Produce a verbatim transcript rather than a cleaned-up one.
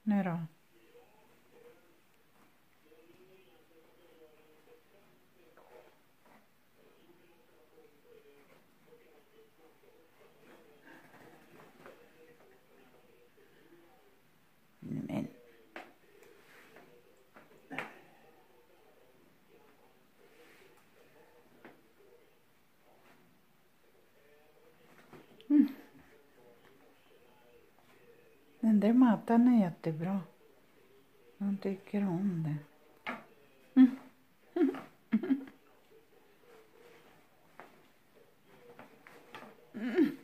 Nu då. Men. Mm. Den där maten är jättebra. Han tycker om det. Mm. Mm.